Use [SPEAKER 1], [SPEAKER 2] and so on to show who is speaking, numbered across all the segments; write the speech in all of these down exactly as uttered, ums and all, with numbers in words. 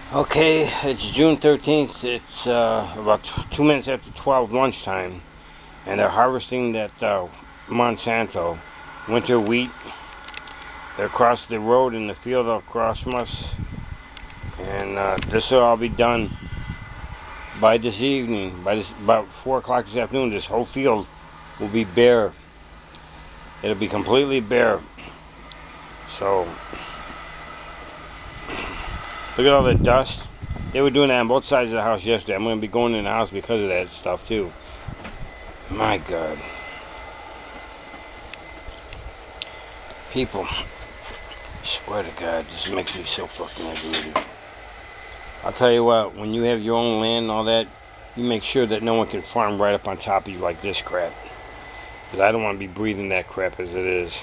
[SPEAKER 1] Okay, it's June thirteenth. It's uh, about t- two minutes after twelve lunchtime, and they're harvesting that uh, Monsanto winter wheat. They're across the road in the field across from us, and uh, this will all be done by this evening. By this about four o'clock this afternoon, this whole field will be bare. It'll be completely bare. So look at all the dust. They were doing that on both sides of the house yesterday. I'm going to be going in the house because of that stuff too. My God. People, I swear to God, this makes me so fucking aggravated. I'll tell you what, when you have your own land and all that, you make sure that no one can farm right up on top of you like this crap. Because I don't want to be breathing that crap as it is.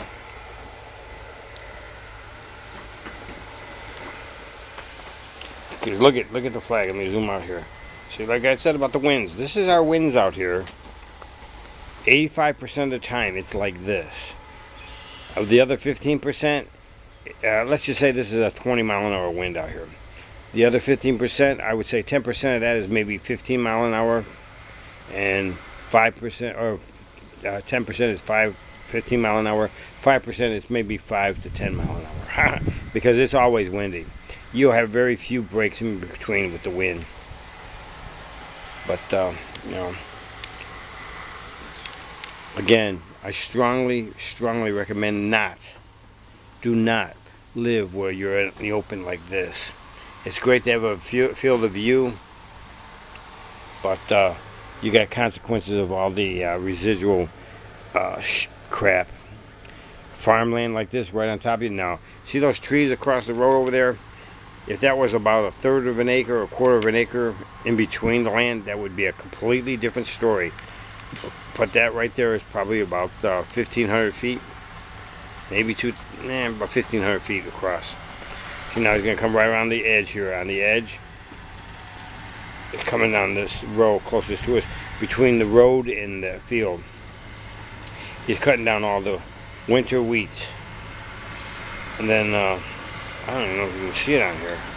[SPEAKER 1] Because look at, look at the flag. Let me zoom out here. See, like I said about the winds, this is our winds out here. eighty-five percent of the time, it's like this. Of the other fifteen percent, uh, let's just say this is a twenty mile an hour wind out here. The other fifteen percent, I would say ten percent of that is maybe fifteen mile an hour, and five percent or uh, ten percent is five, fifteen mile an hour. five percent is maybe five to ten mile an hour because it's always windy. You'll have very few breaks in between with the wind. But, uh, you know, again, I strongly, strongly recommend not, do not live where you're in the open like this. It's great to have a field of view, but uh, you got consequences of all the uh, residual uh, sh crap. Farmland like this right on top of you. Now, see those trees across the road over there? If that was about a third of an acre or a quarter of an acre in between the land, that would be a completely different story. But that right there is probably about uh, fifteen hundred feet, maybe two, eh, about fifteen hundred feet across. See, now he's going to come right around the edge here. On the edge, it's coming down this row closest to us, between the road and the field. He's cutting down all the winter wheat. And then, uh, I don't even know if you can see it on here.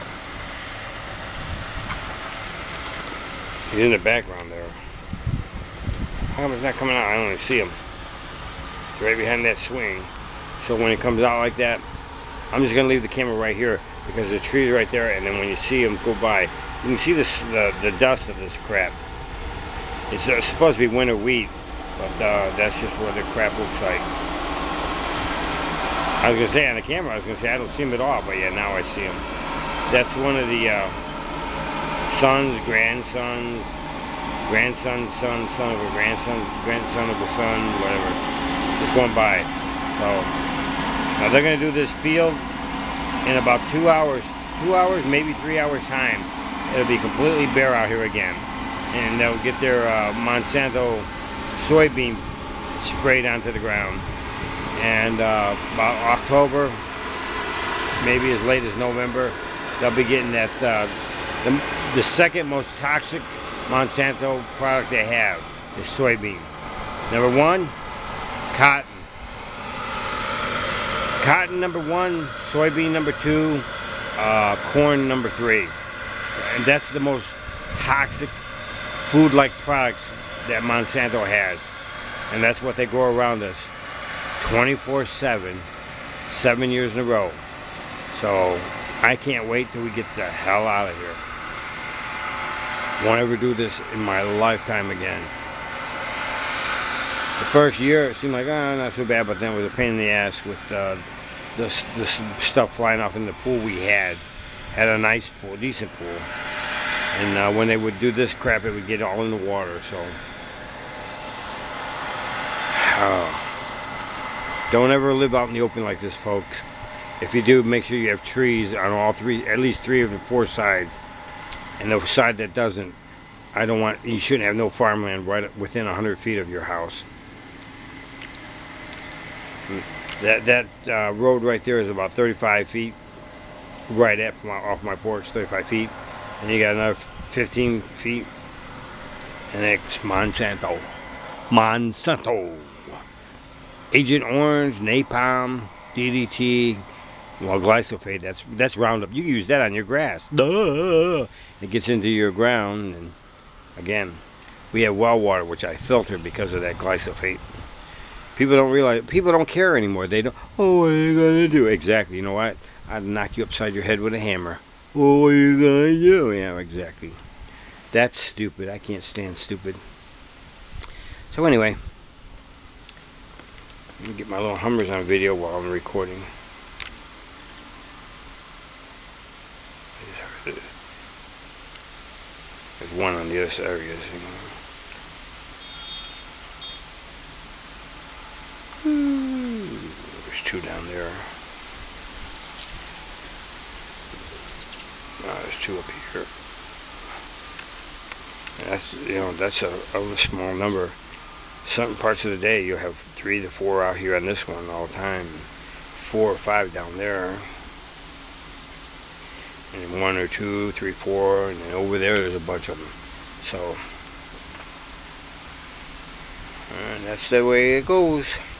[SPEAKER 1] He's in the background there. How come it's not coming out? I don't even see him. Right behind that swing. So when it comes out like that, I'm just going to leave the camera right here because the tree's right there, and then when you see him go by, you can see this, the, the dust of this crap. It's uh, supposed to be winter wheat, but uh, that's just what the crap looks like. I was going to say on the camera, I was going to say I don't see him at all, but yeah, now I see him. That's one of the uh, sons, grandsons, grandson's son, son of a grandson, grandson of a son, whatever. Just going by. So now they're going to do this field in about two hours, two hours, maybe three hours time. It'll be completely bare out here again, and they'll get their uh, Monsanto soybean sprayed onto the ground. And uh, about October, maybe as late as November, they'll be getting that uh, the, the second most toxic Monsanto product they have is soybean. Number one, cotton. Cotton number one, soybean number two, uh, corn number three. And that's the most toxic food-like products that Monsanto has. And that's what they grow around us twenty-four seven, seven years in a row. So I can't wait till we get the hell out of here. Won't ever do this in my lifetime again. The first year it seemed like, oh, not so bad, but then it was a pain in the ass with uh, this, this stuff flying off in the pool we had. Had a nice pool, decent pool. And uh, when they would do this crap, it would get all in the water, so. Oh. Don't ever live out in the open like this, folks. If you do, make sure you have trees on all three, at least three of the four sides. And the side that doesn't, I don't want, you shouldn't have no farmland right within a hundred feet of your house. That that uh, road right there is about thirty-five feet, right at from my, off my porch, thirty-five feet. And you got another fifteen feet, and it's Monsanto. Monsanto. Agent Orange, Napalm, D D T, Well, glyphosate, that's that's Roundup. You use that on your grass. Duh. It gets into your ground, and again, we have well water, which I filter because of that glyphosate. People don't realize, people don't care anymore. They don't, oh, what are you going to do? Exactly. You know what? I'd knock you upside your head with a hammer. Oh, what are you going to do? Yeah, exactly. That's stupid. I can't stand stupid. So anyway, let me get my little Hummers on video while I'm recording. There's one on the other side of this thing. There's two down there. Oh, there's two up here. That's, you know, that's a, a small number. Some parts of the day you'll have three to four out here on this one all the time. Four or five down there. And one or two, three, four, and then over there there's a bunch of them. So, and that's the way it goes.